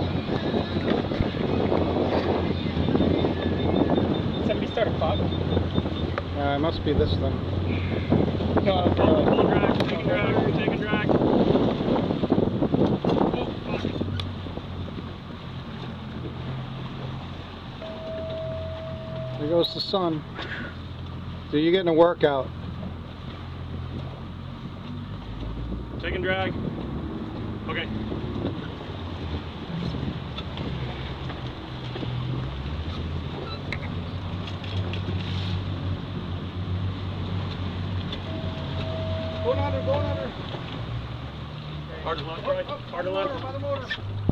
Somebody start a pop. It must be this thing. No, Pull drag, take a drag, take a drag. There goes the sun. So you're getting a workout. Take and drag. Okay. Going under, going under. Hard to left, right. Hard to left. By the motor.